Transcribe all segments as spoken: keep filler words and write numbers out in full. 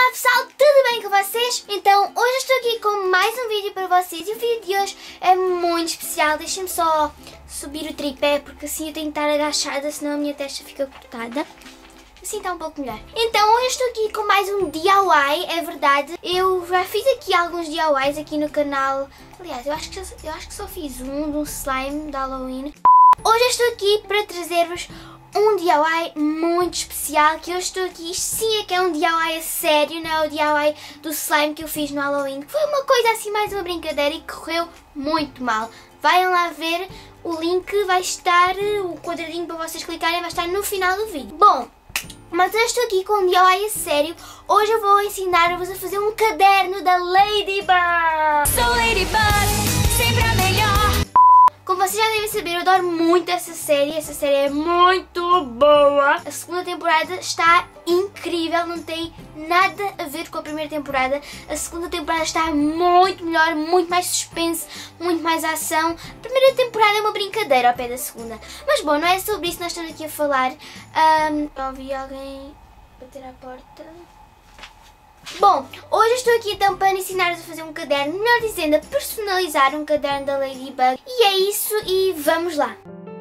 pessoal, tudo bem com vocês? Então hoje estou aqui com mais um vídeo para vocês e o vídeo de hoje é muito especial. Deixem-me só subir o tripé porque assim eu tenho que estar agachada, senão a minha testa fica cortada. Assim está um pouco melhor. Então hoje estou aqui com mais um D I Y, é verdade. Eu já fiz aqui alguns D I Ys aqui no canal. Aliás, eu acho que, eu acho que só fiz um de um slime de Halloween. Hoje eu estou aqui para trazer-vos um D I Y muito especial, que eu estou aqui, sim, é que é um D I Y a sério, não é o D I Y do slime que eu fiz no Halloween. Foi uma coisa assim, mais uma brincadeira e correu muito mal. Vão lá ver, o link vai estar, o quadradinho para vocês clicarem vai estar no final do vídeo. Bom, mas eu estou aqui com um D I Y a sério. Hoje eu vou ensinar-vos a fazer um caderno da Ladybug. Sou Ladybug, sempre a melhor. Como vocês já devem saber, eu adoro muito essa série. Essa série é muito boa. A segunda temporada está incrível, não tem nada a ver com a primeira temporada. A segunda temporada está muito melhor, muito mais suspense, muito mais ação. A primeira temporada é uma brincadeira ao pé da segunda. Mas bom, não é sobre isso que nós estamos aqui a falar. Um, ouvi alguém bater à porta. Bom, hoje estou aqui então para ensinar-vos a fazer um caderno, melhor dizendo, a personalizar um caderno da Ladybug. E é isso, e vamos lá!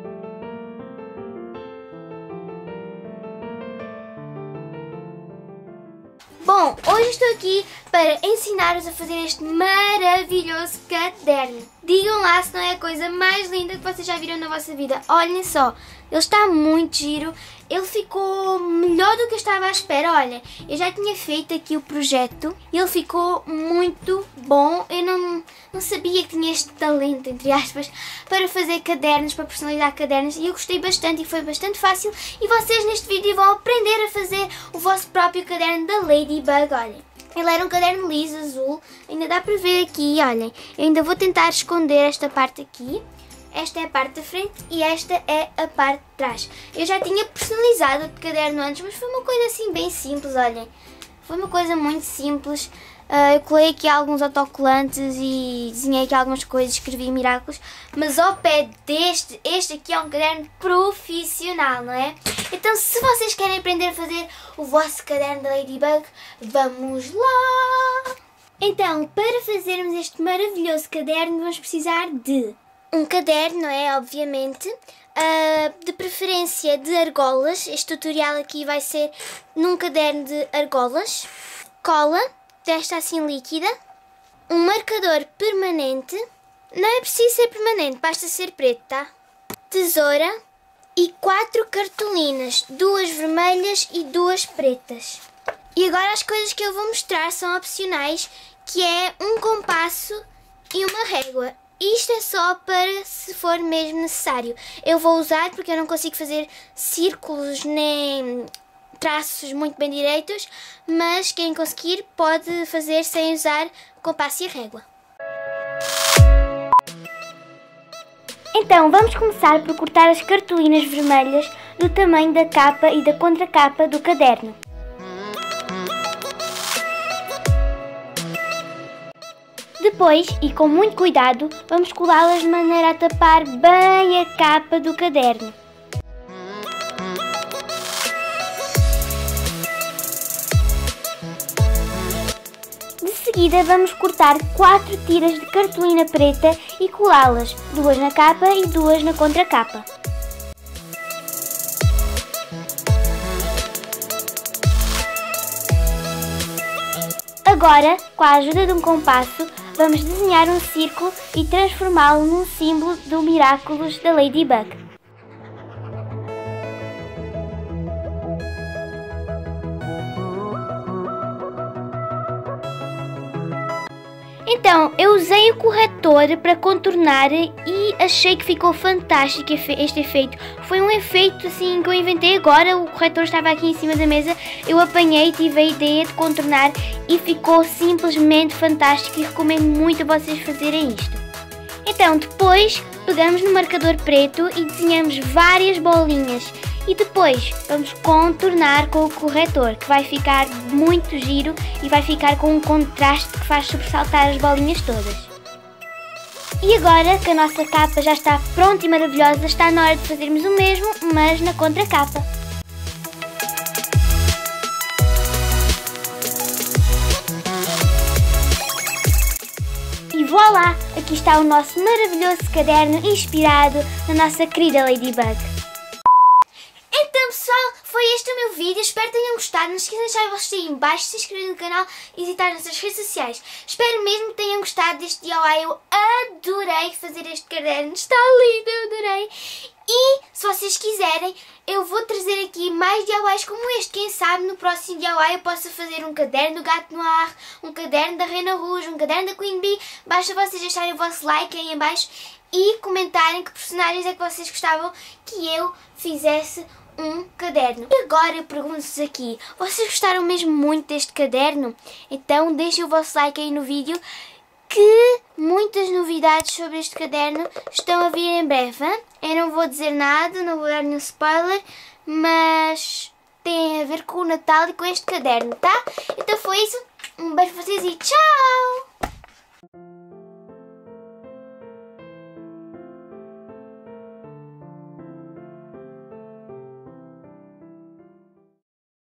Bom, hoje estou aqui para ensinar-vos a fazer este maravilhoso caderno. Digam lá se não é a coisa mais linda que vocês já viram na vossa vida. Olhem só, ele está muito giro, ele ficou melhor do que eu estava à espera. Olha, eu já tinha feito aqui o projeto e ele ficou muito bom. Eu não, não sabia que tinha este talento, entre aspas, para fazer cadernos, para personalizar cadernos, e eu gostei bastante e foi bastante fácil. E vocês neste vídeo vão aprender a fazer o vosso próprio caderno da Ladybug. Olhem, ele era um caderno liso, azul, ainda dá para ver aqui, olhem. Eu ainda vou tentar esconder esta parte aqui. Esta é a parte da frente e esta é a parte de trás. Eu já tinha personalizado o caderno antes, mas foi uma coisa assim bem simples, olhem. Foi uma coisa muito simples. Uh, eu colei aqui alguns autocolantes e desenhei aqui algumas coisas, escrevi Miraculous. Mas ao pé deste, este aqui é um caderno profissional, não é? Então se vocês querem aprender a fazer o vosso caderno da Ladybug, vamos lá! Então, para fazermos este maravilhoso caderno, vamos precisar de um caderno, não é? Obviamente. Uh, de preferência de argolas. Este tutorial aqui vai ser num caderno de argolas. Cola, desta assim líquida. Um marcador permanente. Não é preciso ser permanente, basta ser preto, tá? Tesoura. E quatro cartolinas. Duas vermelhas e duas pretas. E agora as coisas que eu vou mostrar são opcionais, que é um compasso e uma régua. Isto é só para se for mesmo necessário. Eu vou usar porque eu não consigo fazer círculos nem traços muito bem direitos, mas quem conseguir pode fazer sem usar compasso e régua. Então vamos começar por cortar as cartolinas vermelhas do tamanho da capa e da contracapa do caderno. Depois, e com muito cuidado, vamos colá-las de maneira a tapar bem a capa do caderno. De seguida, vamos cortar quatro tiras de cartolina preta e colá-las, duas na capa e duas na contracapa. Agora, com a ajuda de um compasso, vamos desenhar um círculo e transformá-lo num símbolo do Miraculous da Ladybug. Então, eu usei o corretor para contornar e achei que ficou fantástico este efeito. Foi um efeito assim que eu inventei agora, o corretor estava aqui em cima da mesa, eu apanhei, tive a ideia de contornar e ficou simplesmente fantástico e recomendo muito a vocês fazerem isto. Então, depois pegamos no marcador preto e desenhamos várias bolinhas. E depois vamos contornar com o corretor, que vai ficar muito giro e vai ficar com um contraste que faz sobressaltar as bolinhas todas. E agora que a nossa capa já está pronta e maravilhosa, está na hora de fazermos o mesmo, mas na contracapa. Olá, aqui está o nosso maravilhoso caderno inspirado na nossa querida Ladybug. Então pessoal, foi este o meu vídeo, espero que tenham gostado. Não se esqueçam de deixar o vosso aí em baixo, se inscrever no canal e visitar as nossas redes sociais. Espero mesmo que tenham gostado deste D I Y, eu adorei fazer este caderno, está lindo, eu adorei. E se vocês quiserem, eu vou trazer aqui mais D I Ys como este. Quem sabe no próximo D I Y eu possa fazer um caderno do Gato Noir, um caderno da Reina Rouge, um caderno da Queen Bee. Basta vocês deixarem o vosso like aí em baixo e comentarem que personagens é que vocês gostavam que eu fizesse um caderno. E agora eu pergunto-vos aqui, vocês gostaram mesmo muito deste caderno? Então deixem o vosso like aí no vídeo, que muitas novidades sobre este caderno estão a vir em breve, hein? Eu não vou dizer nada, não vou dar nenhum spoiler, mas tem a ver com o Natal e com este caderno, tá? Então foi isso, um beijo para vocês e tchau!